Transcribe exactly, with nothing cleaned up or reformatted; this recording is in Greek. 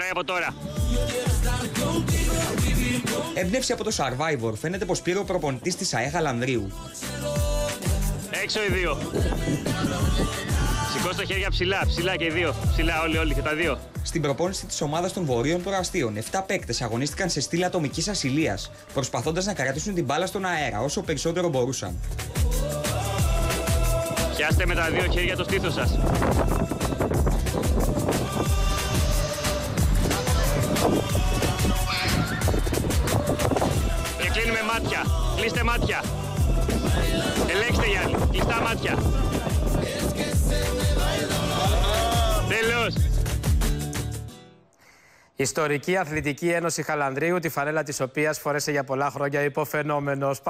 πάει από τώρα. Έμπνευση από το Survivor. Φαίνεται πως πήρε ο προπονητής της ΑΕ Χαλανδρίου. Έξω οι δύο. Σηκώστε τα χέρια ψηλά, ψηλά και οι δύο. Ψηλά όλοι, όλοι και τα δύο. Στην προπόνηση της ομάδας των Βορείων Προαστίων, επτά παίκτες αγωνίστηκαν σε στήλη ατομικής ασυλίας, προσπαθώντας να κρατήσουν την μπάλα στον αέρα όσο περισσότερο μπορούσαν. Πιάστε με τα δύο χέρια το στήθος σας. Και κλείνουμε μάτια. Κλείστε μάτια. Ελέγξτε οι άλλοι. Κλειστά μάτια. Τέλος. Ιστορική Αθλητική Ένωση Χαλανδρίου, τη φανέλα της οποίας φορέσε για πολλά χρόνια υποφαινόμενος